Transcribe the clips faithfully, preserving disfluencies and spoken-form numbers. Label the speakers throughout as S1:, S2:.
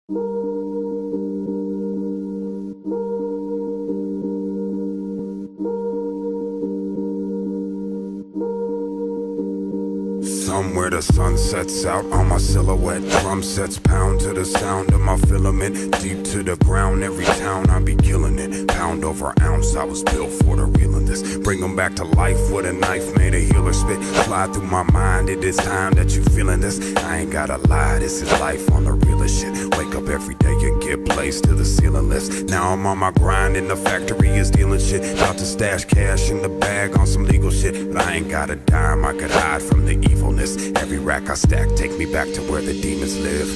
S1: Somewhere the sun sets out on my silhouette. Drum sets pound to the sound of my filament. Deep to the ground, every town I be killing it. Pound over ounce, I was built for the reeling this. Bring them back to life with a knife, made a healer spit. Fly through my mind, it is time that you feeling this. I ain't gotta lie, this is life on the realest shit. Wake up every day and get placed to the ceiling lifts. Now I'm on my grind and the factory is dealing shit. About to stash cash in the bag on some legal shit. But I ain't got a dime, I could hide from the evilness. Every rack I stack, take me back to where the demons live.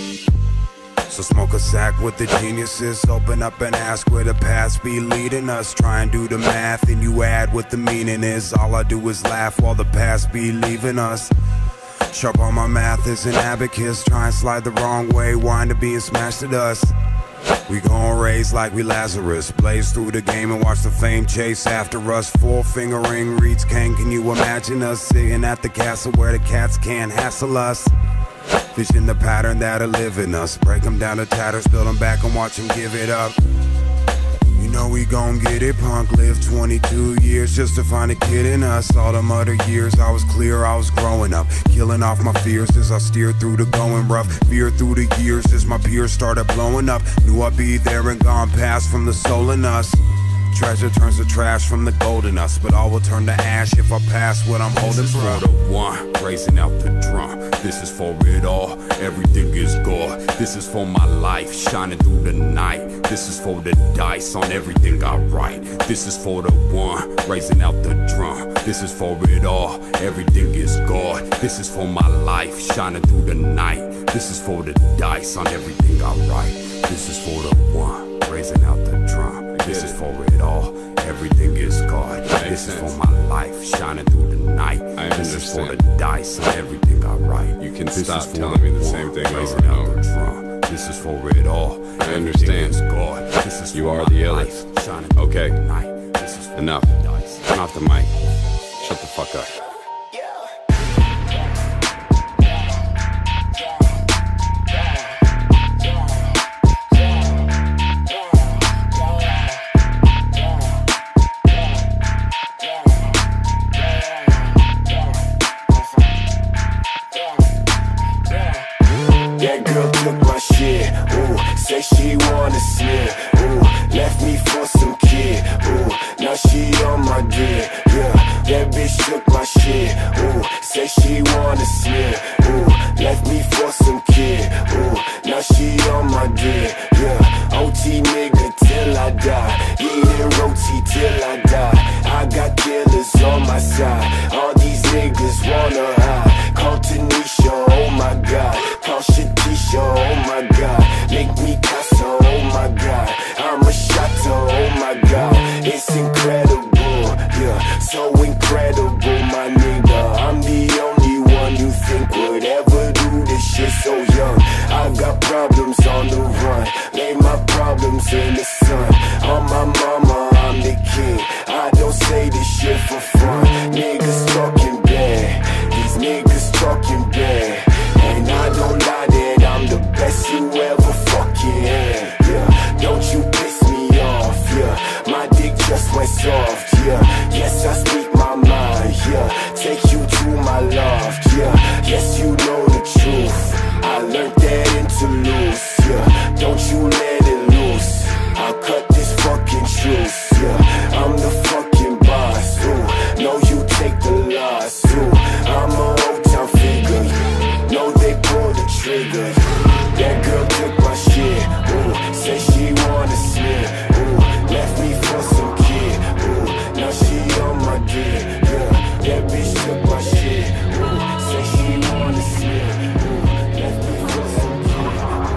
S1: So smoke a sack with the geniuses. Open up and ask where the past be leading us. Try and do the math and you add what the meaning is. All I do is laugh while the past be leaving us. Sharp on my math is an abacus. Try and slide the wrong way, wind up being smashed to dust. We gon' raise like we Lazarus. Blaze through the game and watch the fame chase after us. Four finger ring reads Kane. Can you imagine us sitting at the castle where the cats can't hassle us? Vision the pattern that'll live in us. Break them down to tatters, build them back and watch them give it up. You know we gon' get it, punk. Lived twenty-two years just to find a kid in us. All them other years I was clear, I was growing up. Killing off my fears as I steered through the going rough. Fear through the years as my peers started blowing up. Knew I'd be there and gone past from the soul in us. Treasure turns to trash from the gold in us, but all will turn to ash if I pass what I'm holding for. This is for the one, raising out the drum. This is for it all, everything is God. This is for my life, shining through the night. This is for the dice on everything I write. This is for the one, raising out the drum. This is for it all, everything is God. This is for my life, shining through the night. This is for the dice on everything I write. This is for the one, raising out the drum. This is for it all, everything is God. This is for my life, shining through the night.
S2: I
S1: this is for the
S2: understand.
S1: dice and everything I write.
S2: You can
S1: this
S2: stop
S1: is for
S2: telling me the
S1: one,
S2: same thing over
S1: raising
S2: and
S1: out
S2: over.
S1: the drum. This is for it all.
S2: I understand.
S1: Is God. This is
S2: You
S1: for
S2: are
S1: my
S2: the
S1: life,
S2: illest.
S1: shining through
S2: Okay.
S1: the night. This is for
S2: Enough.
S1: the dice.
S2: Turn off the mic. Shut the fuck up.
S3: That girl took my shit, ooh, say she wanna slip, ooh, left me for some kid, ooh, now she on my dick, yeah, that bitch took my shit, ooh, say she wanna slip, ooh, left me for some kid, ooh, now she on my dick, yeah, O T nigga till I die, eating roti till I die, I got killers on my side, all these niggas wanna hide, call Tanisha, oh my god, call Shatisha, oh my god, make me casa, oh my god, I'm a shatter, oh my god, it's incredible, yeah, so incredible, my nigga, I'm the only one you think would ever do this shit so young, I got problems on the run, lay my problems in the sun, on my mama, I'm the king, I don't say this shit for fun, niggas talking bad, these niggas talking bad, and I don't lie that I'm the best you ever fucking had, yeah, don't you piss me off, yeah, my dick just went soft, yeah, yes I speak my mind, yeah, take you to my loft, yeah, yes you know the truth, I learned that interlude, yeah, don't you let it loose, I'll cut this fucking truce, yeah, I'm the fucking boss, ooh, no you take the loss, ooh, I'm a old town figure, no they pull the trigger, that girl took my shit, ooh, say she wanna slip, ooh, left me for some kid, ooh, now she on my dick, yeah, that bitch took my shit, ooh, say she wanna slip, ooh, left me for some kid,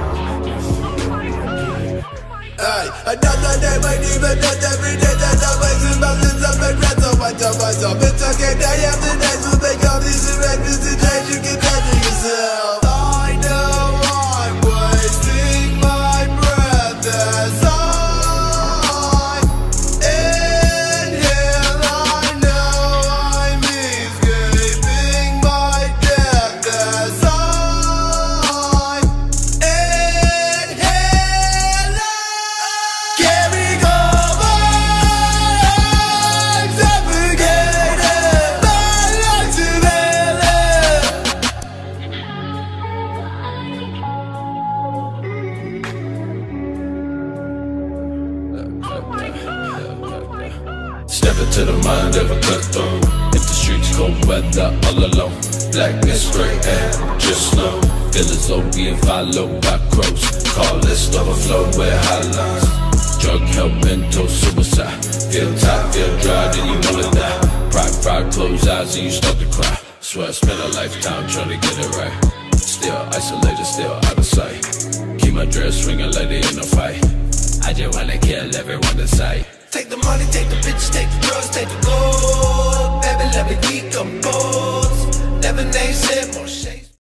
S3: now she on my dick.
S4: Hey, another day, my demon does every day that I wake in mountains of regret. So watch out, watch out, it's okay, day after day, so make all these arrangements to change, you can measure yourself. I know I'm wasting my breath as I inhale. I know I'm escaping my death as I inhale.
S5: Never to the mind, ever cut through. If the streets cold weather, all alone. Blackness, gray, and just slow. Feelings low, being followed by crows. Call list overflow with highlights. Drug help, mental suicide. Feel tight, feel dry, then you wanna die. Pride, pride, close eyes and you start to cry. Swear I spent a lifetime trying to get it right. Still isolated, still out of sight. Keep my dress swinging like they in a fight. I just wanna kill everyone in sight.
S4: Take the money, take the bitches, take the drugs, take the gold. Baby, let me decompose. Never name said more shade.